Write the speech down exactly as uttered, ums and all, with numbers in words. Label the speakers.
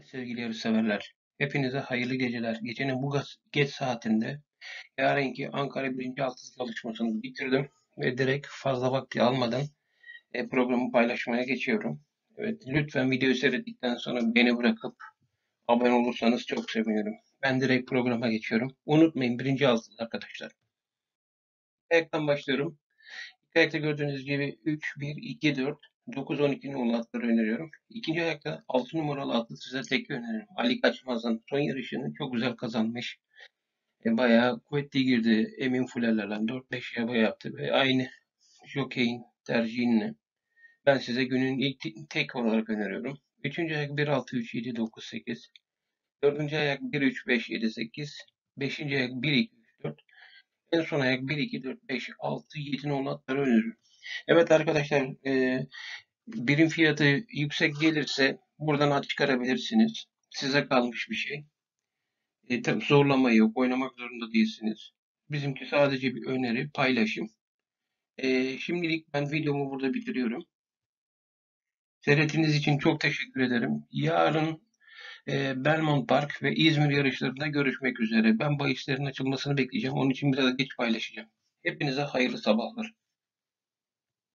Speaker 1: Sevgili yarışseverler, hepinize hayırlı geceler. Gecenin bu gaz- geç saatinde yarınki Ankara birinci Altı çalışmasını bitirdim ve direkt fazla vakti almadan e, programı paylaşmaya geçiyorum. Evet, lütfen videoyu seyrettikten sonra beni bırakıp abone olursanız çok sevinirim. Ben direkt programa geçiyorum. Unutmayın birinci altı arkadaşlar. Ayaktan başlıyorum. İlk ayakta gördüğünüz gibi üç, bir, iki, dört, dokuz, on iki numaralı atları öneriyorum. İkinci ayakta altı numaralı atı size tek öneririm. Ali Kaçmaz'dan son yarışını çok güzel kazanmış. E, bayağı kuvvetli girdi. Emin Fuler'lerle dört beş yaba yaptı ve aynı Jockey'in tercihinle ben size günün ilk tek olarak öneriyorum. Üçüncü ayak bir altı üç yedi dokuz sekiz. Dördüncü ayak bir üç beş yedi sekiz. Beşinci ayak bir iki üç dört. En son ayak bir iki dört beş altı yedi nolu atları öneriyorum. Evet arkadaşlar, e, birim fiyatı yüksek gelirse buradan at çıkarabilirsiniz. Size kalmış bir şey. E, tabii zorlama yok. Oynamak zorunda değilsiniz. Bizimki sadece bir öneri, paylaşım. E, şimdilik ben videomu burada bitiriyorum. Seyrettiğiniz için çok teşekkür ederim. Yarın e, Belmont Park ve İzmir yarışlarında görüşmek üzere. Ben bahislerin açılmasını bekleyeceğim. Onun için biraz geç paylaşacağım. Hepinize hayırlı sabahlar.